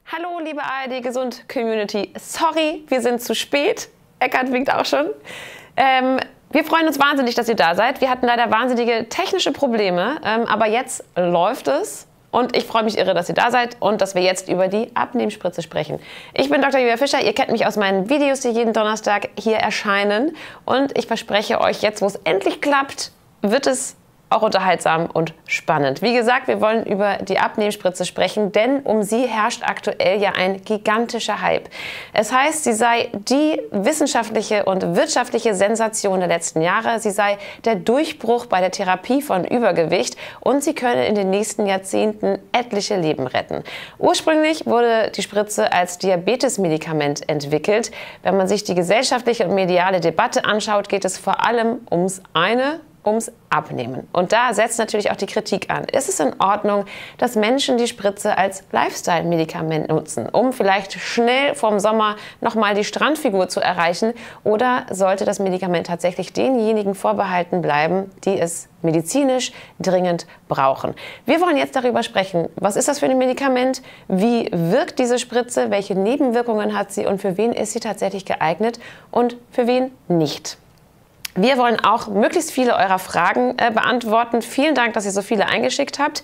Hallo, liebe ARD Gesund Community. Sorry, wir sind zu spät. Eckart winkt auch schon. Wir freuen uns wahnsinnig, dass ihr da seid. Wir hatten leider wahnsinnige technische Probleme, aber jetzt läuft es. Und ich freue mich irre, dass ihr da seid und dass wir jetzt über die Abnehmspritze sprechen. Ich bin Dr. Julia Fischer. Ihr kennt mich aus meinen Videos, die jeden Donnerstag hier erscheinen. Und ich verspreche euch, jetzt, wo es endlich klappt, wird es auch unterhaltsam und spannend. Wie gesagt, wir wollen über die Abnehmspritze sprechen, denn um sie herrscht aktuell ja ein gigantischer Hype. Es heißt, sie sei die wissenschaftliche und wirtschaftliche Sensation der letzten Jahre. Sie sei der Durchbruch bei der Therapie von Übergewicht und sie könne in den nächsten Jahrzehnten etliche Leben retten. Ursprünglich wurde die Spritze als Diabetesmedikament entwickelt. Wenn man sich die gesellschaftliche und mediale Debatte anschaut, geht es vor allem ums Abnehmen. Und da setzt natürlich auch die Kritik an. Ist es in Ordnung, dass Menschen die Spritze als Lifestyle-Medikament nutzen, um vielleicht schnell vorm Sommer nochmal die Strandfigur zu erreichen? Oder sollte das Medikament tatsächlich denjenigen vorbehalten bleiben, die es medizinisch dringend brauchen? Wir wollen jetzt darüber sprechen. Was ist das für ein Medikament? Wie wirkt diese Spritze? Welche Nebenwirkungen hat sie? Und für wen ist sie tatsächlich geeignet und für wen nicht? Wir wollen auch möglichst viele eurer Fragen beantworten. Vielen Dank, dass ihr so viele eingeschickt habt.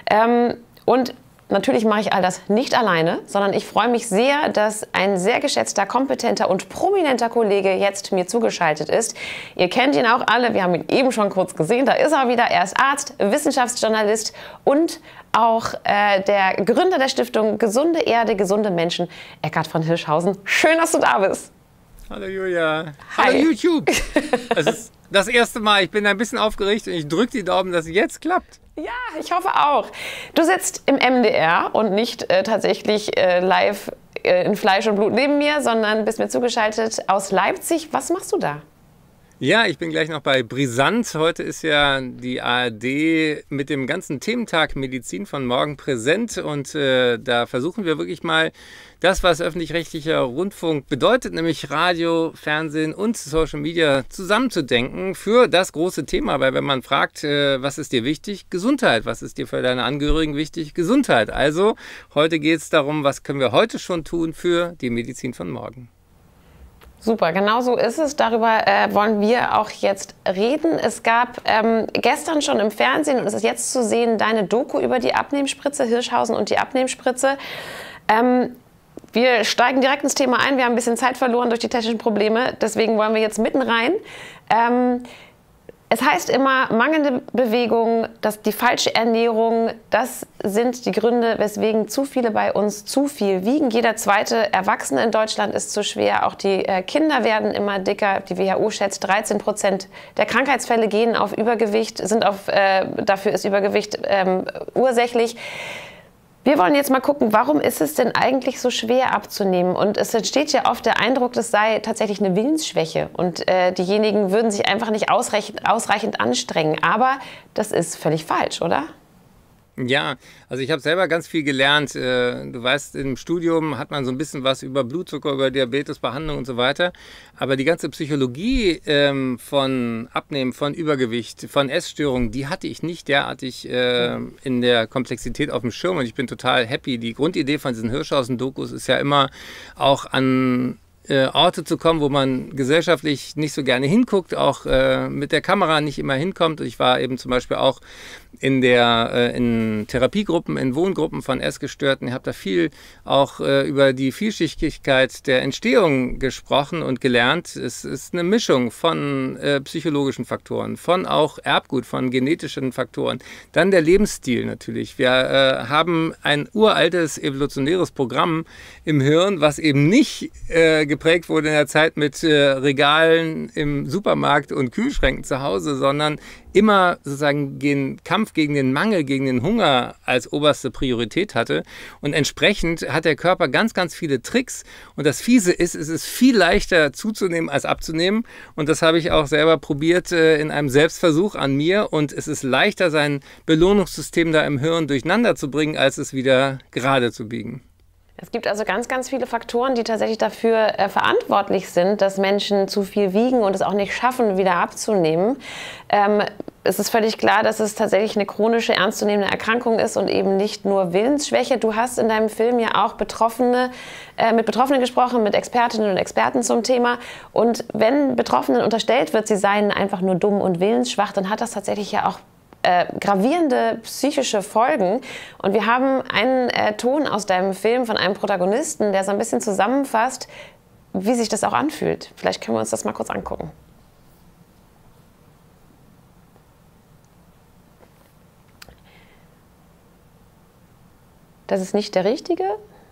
Und natürlich mache ich all das nicht alleine, sondern ich freue mich sehr, dass ein sehr geschätzter, kompetenter und prominenter Kollege jetzt mir zugeschaltet ist. Ihr kennt ihn auch alle, wir haben ihn eben schon kurz gesehen. Da ist er wieder. Er ist Arzt, Wissenschaftsjournalist und auch der Gründer der Stiftung Gesunde Erde, gesunde Menschen, Eckart von Hirschhausen. Schön, dass du da bist. Hallo Julia. Hi. Hallo YouTube. Es ist das erste Mal. Ich bin ein bisschen aufgeregt und ich drücke die Daumen, dass es jetzt klappt. Ja, ich hoffe auch. Du sitzt im MDR und nicht tatsächlich live in Fleisch und Blut neben mir, sondern bist mir zugeschaltet aus Leipzig. Was machst du da? Ja, ich bin gleich noch bei Brisant. Heute ist ja die ARD mit dem ganzen Thementag Medizin von morgen präsent und da versuchen wir wirklich mal das, was öffentlich-rechtlicher Rundfunk bedeutet, nämlich Radio, Fernsehen und Social Media zusammenzudenken für das große Thema. Weil wenn man fragt, was ist dir wichtig? Gesundheit. Was ist dir für deine Angehörigen wichtig? Gesundheit. Also heute geht es darum, was können wir heute schon tun für die Medizin von morgen. Super, genau so ist es. Darüber wollen wir auch jetzt reden. Es gab gestern schon im Fernsehen, und es ist jetzt zu sehen, deine Doku über die Abnehmspritze, Hirschhausen und die Abnehmspritze. Wir steigen direkt ins Thema ein. Wir haben ein bisschen Zeit verloren durch die technischen Probleme. Deswegen wollen wir jetzt mitten rein. Es heißt immer, mangelnde Bewegung, die falsche Ernährung, das sind die Gründe, weswegen zu viele bei uns zu viel wiegen. Jeder zweite Erwachsene in Deutschland ist zu schwer. Auch die Kinder werden immer dicker. Die WHO schätzt, 13% der Krankheitsfälle gehen auf Übergewicht, dafür ist Übergewicht ursächlich. Wir wollen jetzt mal gucken, warum ist es denn eigentlich so schwer abzunehmen? Und es entsteht ja oft der Eindruck, das sei tatsächlich eine Willensschwäche und diejenigen würden sich einfach nicht ausreichend anstrengen. Aber das ist völlig falsch, oder? Ja, also ich habe selber ganz viel gelernt. Du weißt, im Studium hat man so ein bisschen was über Blutzucker, über Diabetes, Behandlung und so weiter. Aber die ganze Psychologie von Abnehmen, von Übergewicht, von Essstörungen, die hatte ich nicht derartig in der Komplexität auf dem Schirm. Und ich bin total happy. Die Grundidee von diesen Hirschhausen-Dokus ist ja immer auch an Orte zu kommen, wo man gesellschaftlich nicht so gerne hinguckt, auch mit der Kamera nicht immer hinkommt. Ich war eben zum Beispiel auch in Therapiegruppen, in Wohngruppen von Essgestörten. Ich habe da viel auch über die Vielschichtigkeit der Entstehung gesprochen und gelernt. Es ist eine Mischung von psychologischen Faktoren, von auch Erbgut, von genetischen Faktoren. Dann der Lebensstil natürlich. Wir haben ein uraltes evolutionäres Programm im Hirn, was eben nicht geprägt wurde in der Zeit mit Regalen im Supermarkt und Kühlschränken zu Hause, sondern immer sozusagen den Kampf gegen den Mangel, gegen den Hunger als oberste Priorität hatte. Und entsprechend hat der Körper ganz, ganz viele Tricks. Und das Fiese ist, es ist viel leichter zuzunehmen als abzunehmen. Und das habe ich auch selber probiert in einem Selbstversuch an mir. Und es ist leichter, sein Belohnungssystem da im Hirn durcheinander zu bringen, als es wieder gerade zu biegen. Es gibt also ganz, ganz viele Faktoren, die tatsächlich dafür verantwortlich sind, dass Menschen zu viel wiegen und es auch nicht schaffen, wieder abzunehmen. Es ist völlig klar, dass es tatsächlich eine chronische, ernstzunehmende Erkrankung ist und eben nicht nur Willensschwäche. Du hast in deinem Film ja auch mit Betroffenen gesprochen, mit Expertinnen und Experten zum Thema. Und wenn Betroffenen unterstellt wird, sie seien einfach nur dumm und willensschwach, dann hat das tatsächlich ja auch gravierende psychische Folgen. Und wir haben einen Ton aus deinem Film von einem Protagonisten, der so ein bisschen zusammenfasst, wie sich das auch anfühlt. Vielleicht können wir uns das mal kurz angucken. Das ist nicht der Richtige?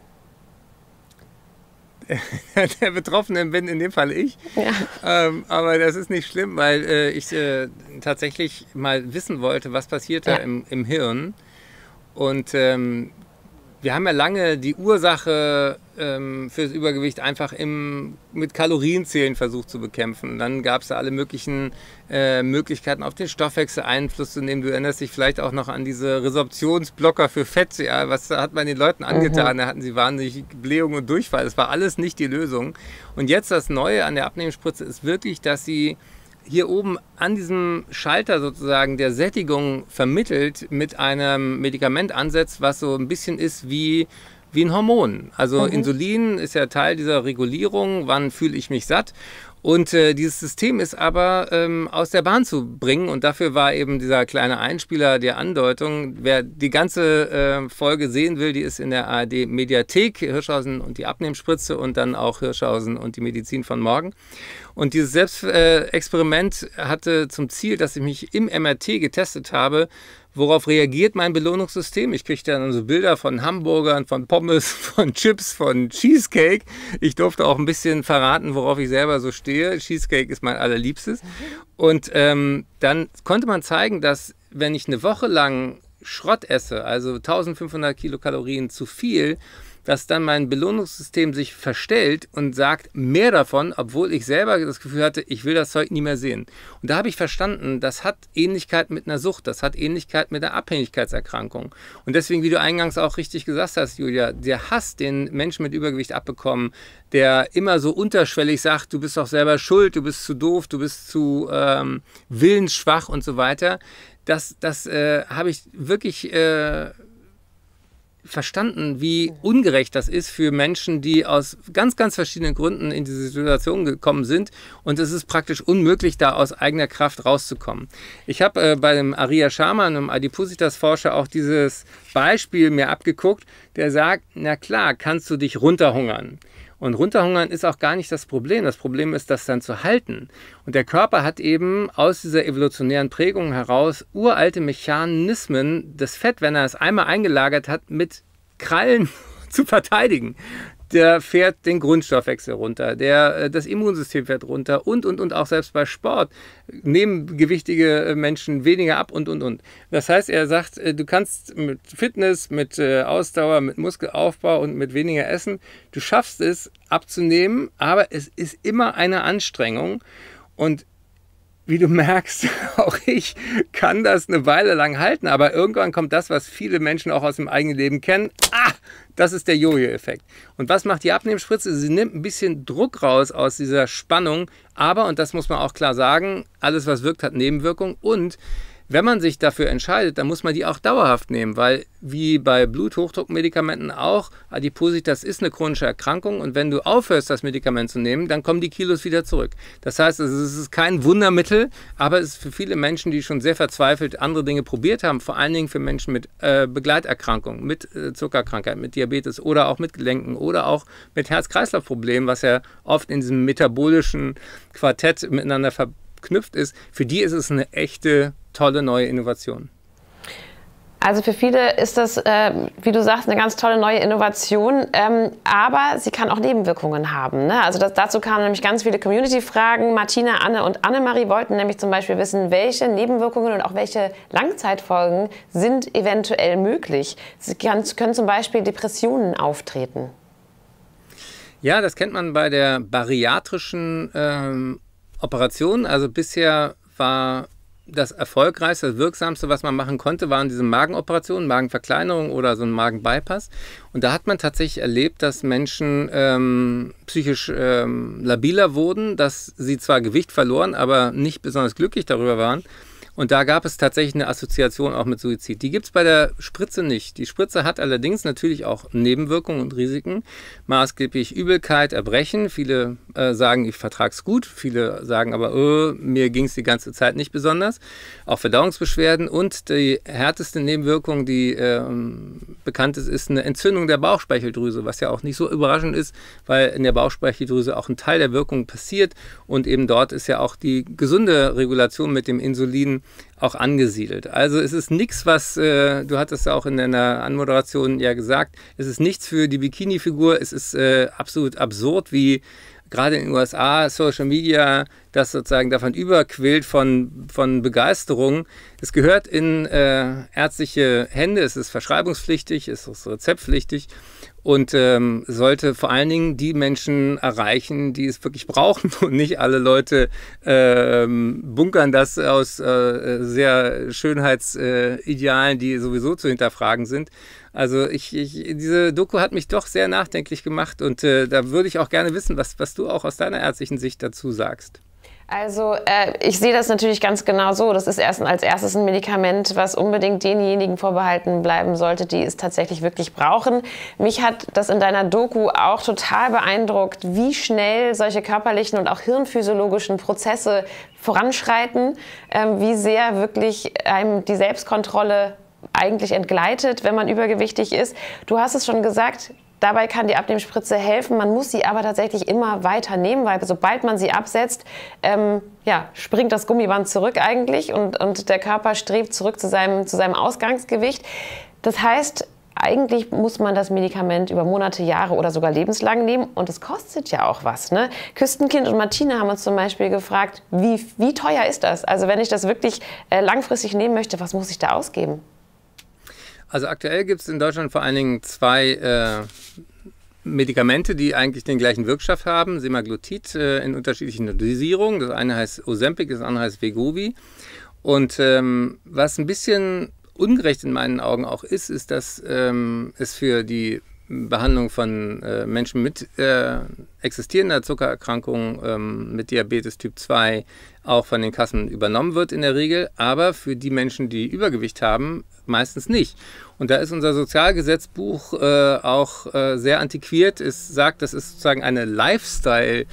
Der Betroffene bin in dem Fall ich. Ja. Aber das ist nicht schlimm, weil ich tatsächlich mal wissen wollte, was passiert da im Hirn. Und wir haben ja lange die Ursache fürs Übergewicht einfach mit Kalorienzählen versucht zu bekämpfen. Dann gab es da alle möglichen Möglichkeiten, auf den Stoffwechsel Einfluss zu nehmen. Du erinnerst dich vielleicht auch noch an diese Resorptionsblocker für Fett. Ja, was hat man den Leuten angetan? Da hatten sie wahnsinnig Blähung und Durchfall. Das war alles nicht die Lösung. Und jetzt das Neue an der Abnehmspritze ist wirklich, dass sie hier oben an diesem Schalter sozusagen der Sättigung vermittelt mit einem Medikament ansetzt, was so ein bisschen ist wie ein Hormon. Also Insulin ist ja Teil dieser Regulierung, wann fühle ich mich satt. Und dieses System ist aber aus der Bahn zu bringen und dafür war eben dieser kleine Einspieler der Andeutung. Wer die ganze Folge sehen will, die ist in der ARD-Mediathek, Hirschhausen und die Abnehmspritze und dann auch Hirschhausen und die Medizin von morgen. Und dieses Selbstexperiment hatte zum Ziel, dass ich mich im MRT getestet habe, worauf reagiert mein Belohnungssystem. Ich kriegte dann so Bilder von Hamburgern, von Pommes, von Chips, von Cheesecake. Ich durfte auch ein bisschen verraten, worauf ich selber so stehe. Cheesecake ist mein allerliebstes. Und dann konnte man zeigen, dass wenn ich eine Woche lang Schrott esse, also 1500 Kilokalorien zu viel, dass dann mein Belohnungssystem sich verstellt und sagt mehr davon, obwohl ich selber das Gefühl hatte, ich will das Zeug nie mehr sehen. Und da habe ich verstanden, das hat Ähnlichkeit mit einer Sucht, das hat Ähnlichkeit mit einer Abhängigkeitserkrankung. Und deswegen, wie du eingangs auch richtig gesagt hast, Julia, der Hass, den Menschen mit Übergewicht abbekommen, der immer so unterschwellig sagt, du bist doch selber schuld, du bist zu doof, du bist zu willensschwach und so weiter, das habe ich wirklich verstanden, wie ungerecht das ist für Menschen, die aus ganz, ganz verschiedenen Gründen in diese Situation gekommen sind und es ist praktisch unmöglich, da aus eigener Kraft rauszukommen. Ich habe bei dem Arya Sharma, einem Adipositas-Forscher, auch dieses Beispiel mir abgeguckt, der sagt, na klar, kannst du dich runterhungern. Und runterhungern ist auch gar nicht das Problem. Das Problem ist, das dann zu halten. Und der Körper hat eben aus dieser evolutionären Prägung heraus uralte Mechanismen, das Fett, wenn er es einmal eingelagert hat, mit Krallen zu verteidigen. Der fährt den Grundstoffwechsel runter, das Immunsystem fährt runter und auch selbst bei Sport nehmen gewichtige Menschen weniger ab und. Das heißt, er sagt, du kannst mit Fitness, mit Ausdauer, mit Muskelaufbau und mit weniger Essen, du schaffst es abzunehmen, aber es ist immer eine Anstrengung und wie du merkst, auch ich kann das eine Weile lang halten, aber irgendwann kommt das, was viele Menschen auch aus dem eigenen Leben kennen. Das ist der Jojo-Effekt. Und was macht die Abnehmspritze? Sie nimmt ein bisschen Druck raus aus dieser Spannung, aber, und das muss man auch klar sagen, alles, was wirkt, hat Nebenwirkungen und wenn man sich dafür entscheidet, dann muss man die auch dauerhaft nehmen, weil wie bei Bluthochdruckmedikamenten auch, Adipositas ist eine chronische Erkrankung und wenn du aufhörst, das Medikament zu nehmen, dann kommen die Kilos wieder zurück. Das heißt, es ist kein Wundermittel, aber es ist für viele Menschen, die schon sehr verzweifelt andere Dinge probiert haben, vor allen Dingen für Menschen mit Begleiterkrankungen, mit Zuckerkrankheit, mit Diabetes oder auch mit Gelenken oder auch mit Herz-Kreislauf-Problemen, was ja oft in diesem metabolischen Quartett miteinander verknüpft ist, für die ist es eine echte tolle neue Innovation. Also für viele ist das, wie du sagst, eine ganz tolle neue Innovation, aber sie kann auch Nebenwirkungen haben. Ne? Also dazu kamen nämlich ganz viele Community-Fragen. Martina, Anne und Annemarie wollten nämlich zum Beispiel wissen, welche Nebenwirkungen und auch welche Langzeitfolgen sind eventuell möglich. Es können zum Beispiel Depressionen auftreten. Ja, das kennt man bei der bariatrischen Operation. Also bisher war das erfolgreichste, das wirksamste, was man machen konnte, waren diese Magenoperationen, Magenverkleinerung oder so ein Magenbypass. Und da hat man tatsächlich erlebt, dass Menschen psychisch labiler wurden, dass sie zwar Gewicht verloren, aber nicht besonders glücklich darüber waren. Und da gab es tatsächlich eine Assoziation auch mit Suizid. Die gibt es bei der Spritze nicht. Die Spritze hat allerdings natürlich auch Nebenwirkungen und Risiken. Maßgeblich Übelkeit, Erbrechen. Viele sagen, ich vertrage es gut. Viele sagen aber, mir ging es die ganze Zeit nicht besonders. Auch Verdauungsbeschwerden. Und die härteste Nebenwirkung, die bekannt ist eine Entzündung der Bauchspeicheldrüse, was ja auch nicht so überraschend ist, weil in der Bauchspeicheldrüse auch ein Teil der Wirkung passiert. Und eben dort ist ja auch die gesunde Regulation mit dem Insulin auch angesiedelt. Also es ist nichts, was, du hattest ja auch in deiner Anmoderation ja gesagt, es ist nichts für die Bikini-Figur, es ist absolut absurd, wie gerade in den USA Social Media das sozusagen davon überquillt von Begeisterung. Es gehört in ärztliche Hände, es ist verschreibungspflichtig, es ist rezeptpflichtig und sollte vor allen Dingen die Menschen erreichen, die es wirklich brauchen und nicht alle Leute bunkern das aus sehr Schönheitsidealen, die sowieso zu hinterfragen sind. Also diese Doku hat mich doch sehr nachdenklich gemacht und da würde ich auch gerne wissen, was du auch aus deiner ärztlichen Sicht dazu sagst. Also ich sehe das natürlich ganz genau so. Das ist als erstes ein Medikament, was unbedingt denjenigen vorbehalten bleiben sollte, die es tatsächlich wirklich brauchen. Mich hat das in deiner Doku auch total beeindruckt, wie schnell solche körperlichen und auch hirnphysiologischen Prozesse voranschreiten, wie sehr wirklich einem die Selbstkontrolle eigentlich entgleitet, wenn man übergewichtig ist. Du hast es schon gesagt, dabei kann die Abnehmspritze helfen. Man muss sie aber tatsächlich immer weiter nehmen, weil sobald man sie absetzt, springt das Gummiband zurück eigentlich und der Körper strebt zurück zu seinem Ausgangsgewicht. Das heißt, eigentlich muss man das Medikament über Monate, Jahre oder sogar lebenslang nehmen und es kostet ja auch was. Ne? Küstenkind und Martina haben uns zum Beispiel gefragt, wie teuer ist das? Also wenn ich das wirklich langfristig nehmen möchte, was muss ich da ausgeben? Also aktuell gibt es in Deutschland vor allen Dingen zwei Medikamente, die eigentlich den gleichen Wirkstoff haben, Semaglutid in unterschiedlichen Dosierungen. Das eine heißt Ozempic, das andere heißt Wegovy. Und was ein bisschen ungerecht in meinen Augen auch ist, dass es für die Behandlung von Menschen mit existierender Zuckererkrankung, mit Diabetes Typ 2 auch von den Kassen übernommen wird in der Regel, aber für die Menschen, die Übergewicht haben, meistens nicht. Und da ist unser Sozialgesetzbuch auch sehr antiquiert. Es sagt, das ist sozusagen eine Lifestyle-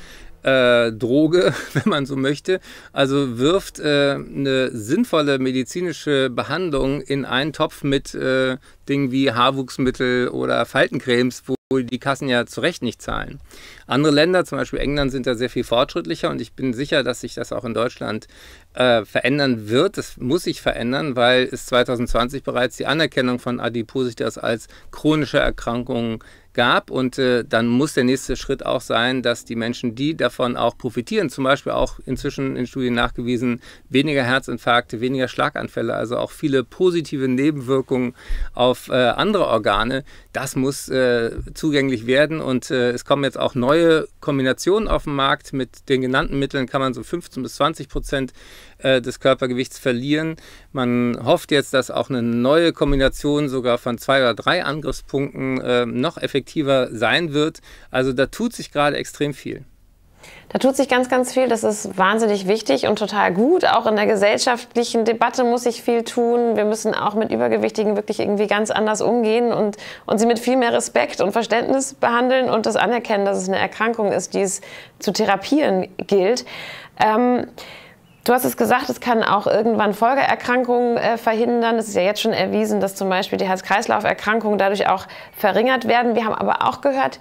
Droge, wenn man so möchte, also wirft eine sinnvolle medizinische Behandlung in einen Topf mit Dingen wie Haarwuchsmittel oder Faltencremes, wo die Kassen ja zu Recht nicht zahlen. Andere Länder, zum Beispiel England, sind da sehr viel fortschrittlicher und ich bin sicher, dass sich das auch in Deutschland verändern wird. Das muss sich verändern, weil es 2020 bereits die Anerkennung von Adipositas als chronische Erkrankung gab und dann muss der nächste Schritt auch sein, dass die Menschen, die davon auch profitieren, zum Beispiel auch inzwischen in Studien nachgewiesen, weniger Herzinfarkte, weniger Schlaganfälle, also auch viele positive Nebenwirkungen auf andere Organe, das muss zugänglich werden und es kommen jetzt auch neue Kombinationen auf den Markt. Mit den genannten Mitteln kann man so 15-20% des Körpergewichts verlieren. Man hofft jetzt, dass auch eine neue Kombination sogar von 2 oder 3 Angriffspunkten noch effektiver sein wird. Also da tut sich gerade extrem viel. Da tut sich ganz, ganz viel. Das ist wahnsinnig wichtig und total gut. Auch in der gesellschaftlichen Debatte muss sich viel tun. Wir müssen auch mit Übergewichtigen wirklich irgendwie ganz anders umgehen und sie mit viel mehr Respekt und Verständnis behandeln und das anerkennen, dass es eine Erkrankung ist, die es zu therapieren gilt. Du hast es gesagt, es kann auch irgendwann Folgeerkrankungen verhindern. Es ist ja jetzt schon erwiesen, dass zum Beispiel die Herz-Kreislauf-Erkrankungen dadurch auch verringert werden. Wir haben aber auch gehört,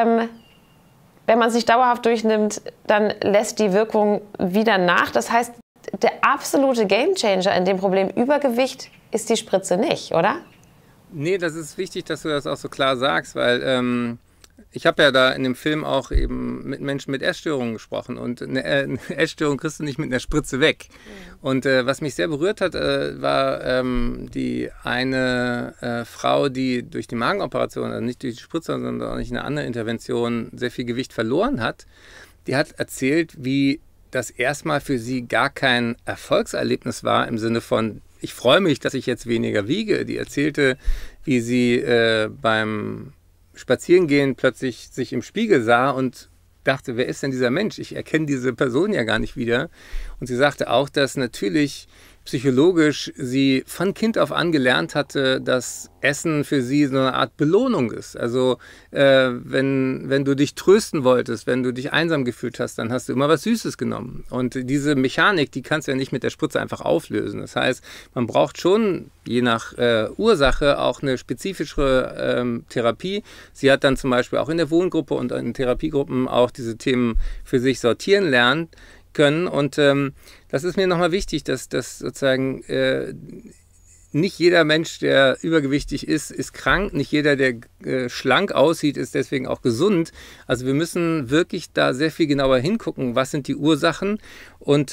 wenn man es nicht dauerhaft durchnimmt, dann lässt die Wirkung wieder nach. Das heißt, der absolute Gamechanger in dem Problem Übergewicht ist die Spritze nicht, oder? Nee, das ist wichtig, dass du das auch so klar sagst, weil ich habe ja da in dem Film auch eben mit Menschen mit Essstörungen gesprochen und eine Essstörung kriegst du nicht mit einer Spritze weg. Und was mich sehr berührt hat, war die eine Frau, die durch die Magenoperation, also nicht durch die Spritze, sondern auch durch eine andere Intervention sehr viel Gewicht verloren hat. Die hat erzählt, wie das erstmal für sie gar kein Erfolgserlebnis war im Sinne von, ich freue mich, dass ich jetzt weniger wiege. Die erzählte, wie sie beim Spazierengehen plötzlich sich im Spiegel sah und dachte, wer ist denn dieser Mensch? Ich erkenne diese Person ja gar nicht wieder. Und sie sagte auch, dass natürlich psychologisch sie von Kind auf an gelernt hatte, dass Essen für sie so eine Art Belohnung ist. Also wenn du dich trösten wolltest, wenn du dich einsam gefühlt hast, dann hast du immer was Süßes genommen. Und diese Mechanik, die kannst du ja nicht mit der Spritze einfach auflösen. Das heißt, man braucht schon, je nach Ursache, auch eine spezifischere Therapie. Sie hat dann zum Beispiel auch in der Wohngruppe und in Therapiegruppen auch diese Themen für sich sortieren lernen können. Und das ist mir nochmal wichtig, dass sozusagen nicht jeder Mensch, der übergewichtig ist krank. Nicht jeder, der schlank aussieht, ist deswegen auch gesund. Also wir müssen wirklich da sehr viel genauer hingucken, was sind die Ursachen und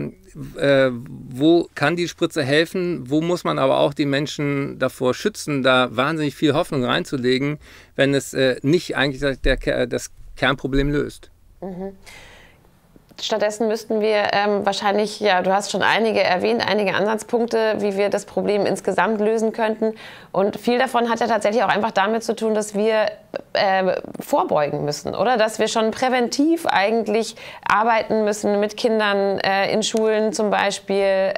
wo kann die Spritze helfen, wo muss man aber auch die Menschen davor schützen, da wahnsinnig viel Hoffnung reinzulegen, wenn es nicht eigentlich das Kernproblem löst. Mhm. Stattdessen müssten wir wahrscheinlich, ja, du hast schon einige erwähnt, einige Ansatzpunkte, wie wir das Problem insgesamt lösen könnten. Und viel davon hat ja tatsächlich auch einfach damit zu tun, dass wir vorbeugen müssen, oder? Dass wir schon präventiv eigentlich arbeiten müssen mit Kindern in Schulen zum Beispiel,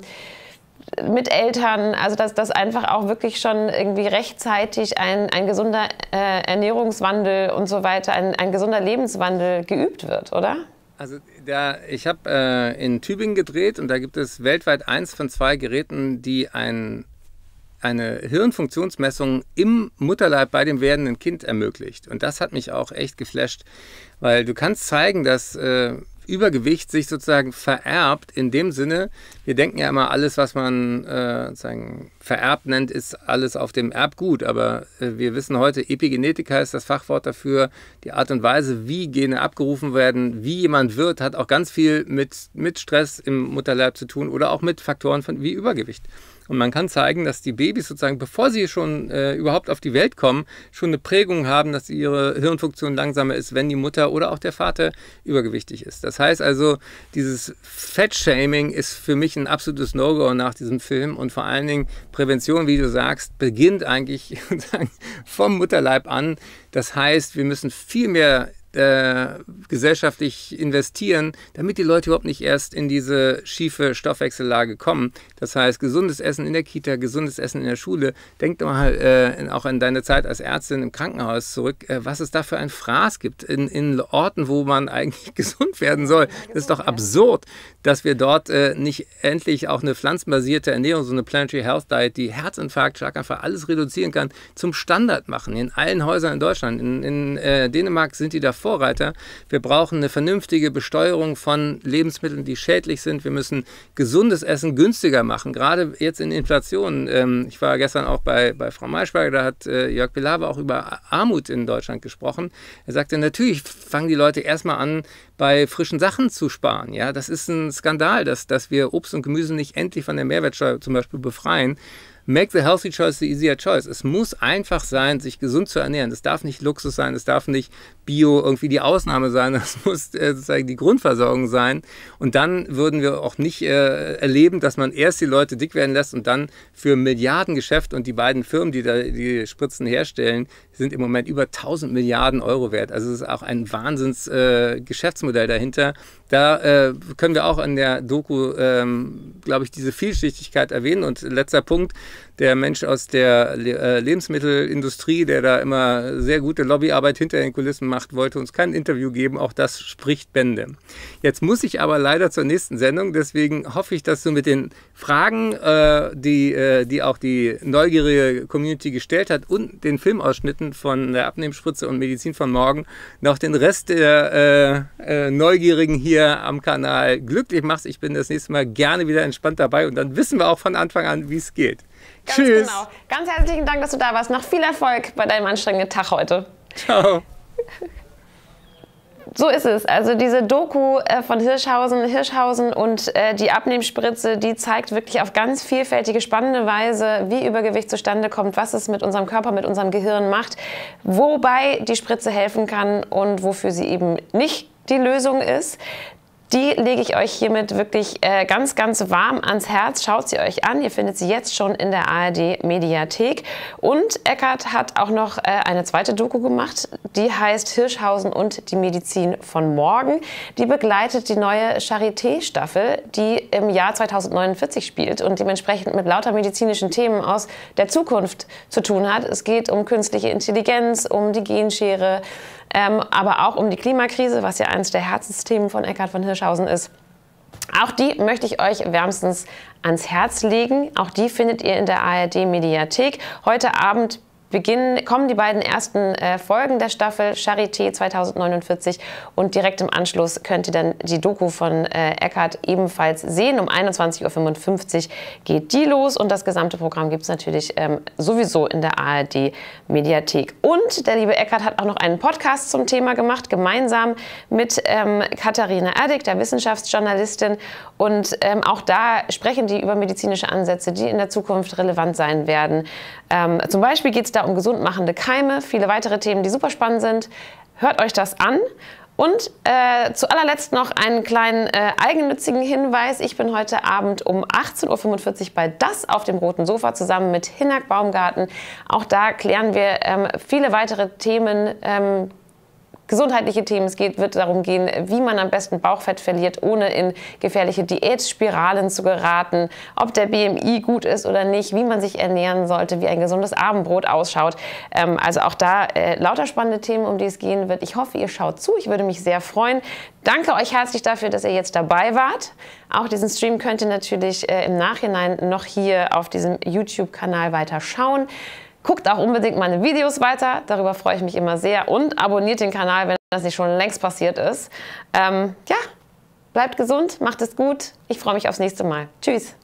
mit Eltern, also dass einfach auch wirklich schon irgendwie rechtzeitig ein gesunder Ernährungswandel und so weiter, ein gesunder Lebenswandel geübt wird, oder? Also ich habe in Tübingen gedreht und da gibt es weltweit 1 von 2 Geräten, die eine Hirnfunktionsmessung im Mutterleib bei dem werdenden Kind ermöglicht. Und das hat mich auch echt geflasht, weil du kannst zeigen, dass Übergewicht sich sozusagen vererbt in dem Sinne, wir denken ja immer, alles, was man sozusagen vererbt nennt, ist alles auf dem Erbgut, aber wir wissen heute, Epigenetik heißt das Fachwort dafür, die Art und Weise, wie Gene abgerufen werden, wie jemand wird, hat auch ganz viel mit Stress im Mutterleib zu tun oder auch mit Faktoren wie Übergewicht. Und man kann zeigen, dass die Babys sozusagen, bevor sie schon überhaupt auf die Welt kommen, schon eine Prägung haben, dass ihre Hirnfunktion langsamer ist, wenn die Mutter oder auch der Vater übergewichtig ist. Das heißt also, dieses Fettshaming ist für mich ein absolutes No-Go nach diesem Film. Und vor allen Dingen Prävention, wie du sagst, beginnt eigentlich vom Mutterleib an. Das heißt, wir müssen viel mehr gesellschaftlich investieren, damit die Leute überhaupt nicht erst in diese schiefe Stoffwechsellage kommen. Das heißt, gesundes Essen in der Kita, gesundes Essen in der Schule. Denk doch mal auch an deine Zeit als Ärztin im Krankenhaus zurück, was es da für ein Fraß gibt in Orten, wo man eigentlich gesund werden soll. Das ist doch absurd, dass wir dort nicht endlich auch eine pflanzenbasierte Ernährung, so eine Planetary Health Diet, die Herzinfarkt, Schlaganfall, alles reduzieren kann, zum Standard machen. In allen Häusern in Deutschland. In Dänemark sind die da Vorreiter. Wir brauchen eine vernünftige Besteuerung von Lebensmitteln, die schädlich sind. Wir müssen gesundes Essen günstiger machen, gerade jetzt in Inflation. Ich war gestern auch bei Frau Maischberger, da hat Jörg Pilawa auch über Armut in Deutschland gesprochen. Er sagte, natürlich fangen die Leute erstmal an, bei frischen Sachen zu sparen. Ja, das ist ein Skandal, dass wir Obst und Gemüse nicht endlich von der Mehrwertsteuer zum Beispiel befreien. Make the healthy choice the easier choice. Es muss einfach sein, sich gesund zu ernähren. Das darf nicht Luxus sein, es darf nicht Bio irgendwie die Ausnahme sein, das muss sozusagen die Grundversorgung sein. Und dann würden wir auch nicht erleben, dass man erst die Leute dick werden lässt und dann für Milliardengeschäft, und die beiden Firmen, die da die Spritzen herstellen, sind im Moment über 1000 Milliarden Euro wert. Also es ist auch ein Wahnsinns Geschäftsmodell dahinter. Da können wir auch in der Doku, glaube ich, diese Vielschichtigkeit erwähnen. Und letzter Punkt, der Mensch aus der Lebensmittelindustrie, der da immer sehr gute Lobbyarbeit hinter den Kulissen macht, wollte uns kein Interview geben. Auch das spricht Bände. Jetzt muss ich aber leider zur nächsten Sendung. Deswegen hoffe ich, dass du mit den Fragen, die auch die neugierige Community gestellt hat, und den Filmausschnitten von der Abnehmspritze und Medizin von morgen noch den Rest der Neugierigen hier am Kanal glücklich machst. Ich bin das nächste Mal gerne wieder entspannt dabei und dann wissen wir auch von Anfang an, wie es geht. Ganz Tschüss. Genau. Ganz herzlichen Dank, dass du da warst. Noch viel Erfolg bei deinem anstrengenden Tag heute. Ciao. So ist es. Also diese Doku von Hirschhausen und die Abnehmspritze, die zeigt wirklich auf ganz vielfältige, spannende Weise, wie Übergewicht zustande kommt, was es mit unserem Körper, mit unserem Gehirn macht, wobei die Spritze helfen kann und wofür sie eben nicht die Lösung ist. Die lege ich euch hiermit wirklich ganz, ganz warm ans Herz. Schaut sie euch an. Ihr findet sie jetzt schon in der ARD-Mediathek. Und Eckart hat auch noch eine zweite Doku gemacht, die heißt Hirschhausen und die Medizin von morgen. Die begleitet die neue Charité-Staffel, die im Jahr 2049 spielt und dementsprechend mit lauter medizinischen Themen aus der Zukunft zu tun hat. Es geht um künstliche Intelligenz, um die Genschere, aber auch um die Klimakrise, was ja eines der Herzensthemen von Eckart von Hirschhausen ist. Auch die möchte ich euch wärmstens ans Herz legen. Auch die findet ihr in der ARD-Mediathek. Heute Abend kommen die beiden ersten Folgen der Staffel Charité 2049 und direkt im Anschluss könnt ihr dann die Doku von Eckart ebenfalls sehen. Um 21:55 Uhr geht die los und das gesamte Programm gibt es natürlich sowieso in der ARD-Mediathek. Und der liebe Eckart hat auch noch einen Podcast zum Thema gemacht, gemeinsam mit Katharina Erdig, der Wissenschaftsjournalistin. Und auch da sprechen die über medizinische Ansätze, die in der Zukunft relevant sein werden. Zum Beispiel geht es da um gesundmachende Keime, viele weitere Themen, die super spannend sind. Hört euch das an. Und zu allerletzt noch einen kleinen eigennützigen Hinweis. Ich bin heute Abend um 18:45 Uhr bei Das auf dem roten Sofa zusammen mit Hinak Baumgarten. Auch da klären wir viele weitere Themen, gesundheitliche Themen. Es wird darum gehen, wie man am besten Bauchfett verliert, ohne in gefährliche Diätspiralen zu geraten, ob der BMI gut ist oder nicht, wie man sich ernähren sollte, wie ein gesundes Abendbrot ausschaut. Also auch da lauter spannende Themen, um die es gehen wird. Ich hoffe, ihr schaut zu. Ich würde mich sehr freuen. Danke euch herzlich dafür, dass ihr jetzt dabei wart. Auch diesen Stream könnt ihr natürlich im Nachhinein noch hier auf diesem YouTube-Kanal weiter schauen. Guckt auch unbedingt meine Videos weiter, darüber freue ich mich immer sehr. Und abonniert den Kanal, wenn das nicht schon längst passiert ist. Ja, bleibt gesund, macht es gut. Ich freue mich aufs nächste Mal. Tschüss.